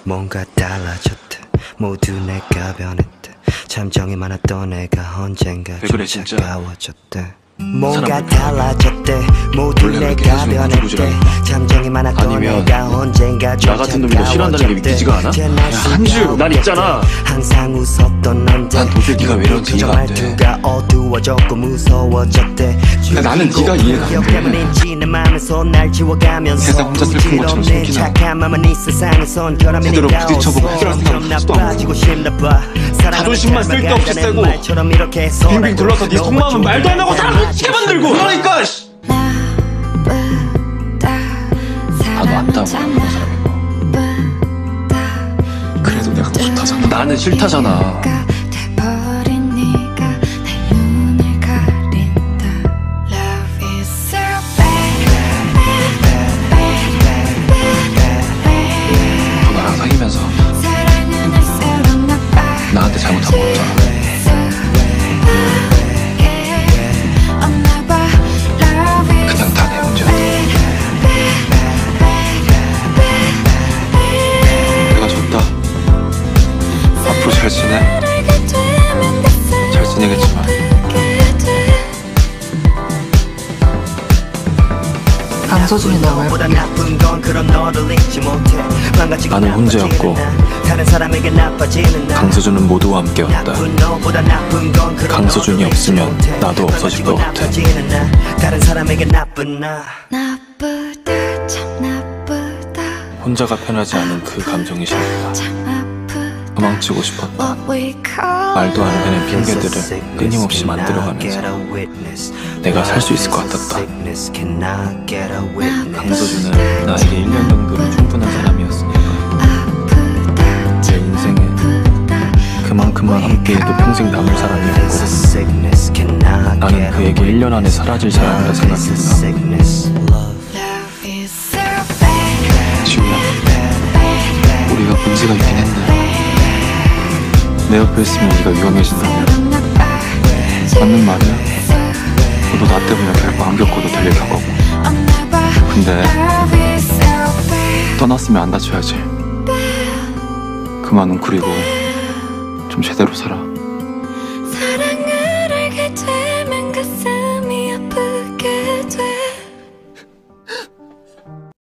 뭔가 달라졌대. 모두 내가 변했대. 참정이 많았던 내가 언젠가 그래, 좀 진짜. 차가워졌대. 뭔가 달라졌대. 모두 원래 그렇게 내가 헤어지면 변했대. 구질구질하네. 참정이 많았던 아니면 내가 언젠가 좀 나 같은 놈이 너 싫어한다는 게 믿기지가 않아? 야, 한주, 난 있잖아. 항상 웃었던 넌데 난 도저히 네가 왜 이런지 이해가 안 돼. 말투가 어두워졌고 무서워졌대. 근데 나는 네가 이해가 안 돼. 때문인지 내 맘에서 날 지워가면서 세상 혼자 슬픈 것처럼 부질없네. 숨기나. 착한 맘은 이 세상에선 결함이 제대로 내가 부딪혀보고 없어. 해결할 생각은 하지도 않고. 나빠지고 싶나 봐. 자존심만 쓸데없이 세고 말처럼 이렇게 빙빙 둘러서 네 속마음은 말도 안 하고 사람 미치게 만들고 그러니까 씨! 나도 안다고 그런 사람이고 그래도 내가 더 좋다잖아. 나는 싫다잖아. 너 나랑 사귀면서 나한테 잘못한 거 없잖아. 그냥 다 내 문제였다. 내가 졌다. 앞으로 잘 지내? 잘 지내겠지만 강서준이 나와요. 나는 혼자였고 강서준은 모두와 함께였다. 강서준이 없으면 나도 없어질 것 같아. 혼자가 편하지 않은 그 감정이 싫다. 도망치고 싶었다. 말도 안 되는 핑계들을 끊임없이 만들어가면서 내가 살 수 있을 것 같았다. 강서준은 나에게 1년 정도는 충분한 사람이었으니까 내 인생에 그만큼만 함께해도 평생 남을 사람이었고 나는 그에게 1년 안에 사라질 사람이라 생각했다. 지우야, 우리가 문제가 있긴 했네. 내 옆에 있으면 우리가 위험해진다면 맞는 말이야. 너도 나 때문에 별거 안 겪어도 될 일 겪었고 근데 떠났으면 안 다쳐야지. 그만 웅크리고 좀 제대로 살아.